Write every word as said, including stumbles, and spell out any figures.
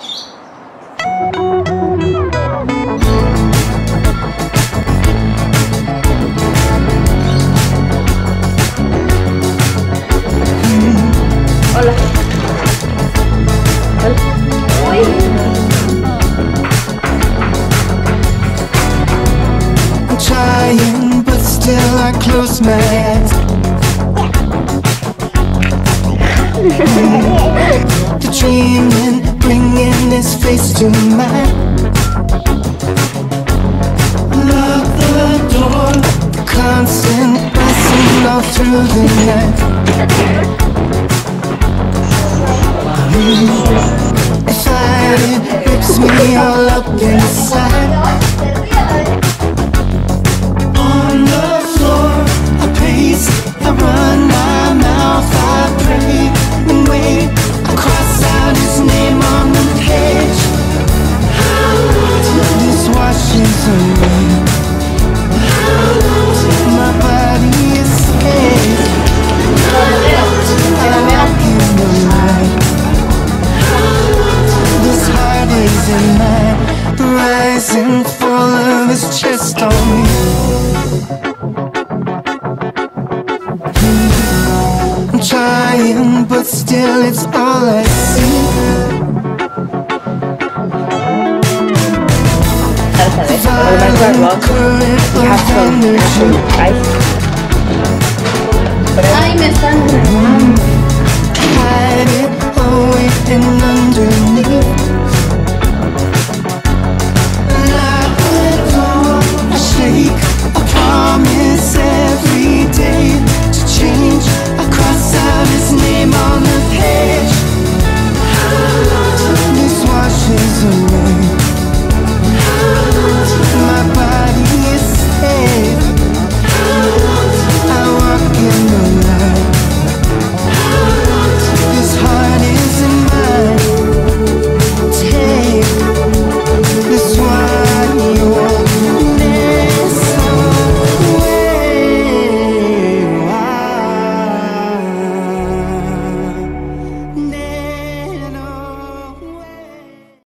Hola. Uy. I'm trying, but still I close my eyes. The dreaming, bringing his face to mine. Lock the door, the constant buzzing all through the night. If I, it rips me all up inside. On the floor, I pace, I run my mouth, I pray and wait. I cross out his name on the page. This washes away. My body escapes. Out in the light. This heart is in mine, rising full of his chest on me. I'm trying, but still it's all I see. Violent current of energy. Ay, me están. Hide it away in the